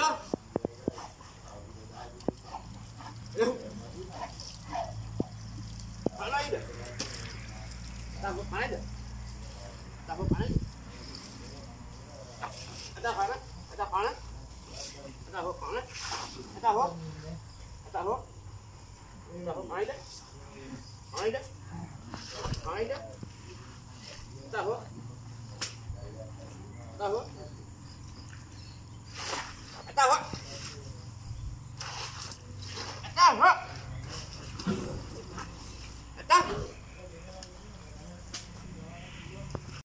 đó. Đâu? Phải lấy được. Tao phải lấy được. Tao phải lấy. Tao phải lấy. Tao phải lấy. Tao phải lấy. Tao hốt. Tao hốt. Tao phải đấy. Phải đấy. Phải đấy. Tao hốt. Tao hốt.